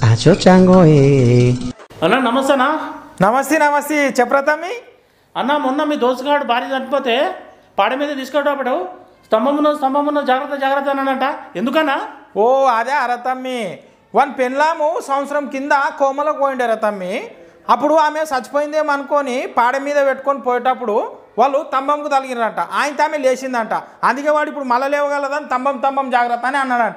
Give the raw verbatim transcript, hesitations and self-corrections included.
Acho chango eh. అన్నా నమస్తే అన్నా. నమస్తే నమస్తే చెప్పరతమ్మి. అన్న మొన్న మీ దోస్తుగాడు భార్య చనిపోతే పాడ మీద తీసుకెళ్ళేటప్పుడు స్తంభమున స్తంభమున జాగ్రత్త జాగ్రత్త అన్నాడంట, ఎందుకన్నా? ఓ అదే అరతమ్మి, వన్ పెళ్ళాము సంవత్సరం కింద కోమలకు పోయిండే రతమ్మి. అప్పుడు ఆమె చచ్చిపోయిందేమో అనుకొని పాడ మీద పెట్టుకొని పోయేటప్పుడు వాళ్ళు తంబంకు తగిలిరంట. ఆయన తామే లేచిందంట. అందుకే వాడు ఇప్పుడు మళ్ళీ లేవగలదని తంబం తంబం జాగ్రత్త అని అన్నాడంట.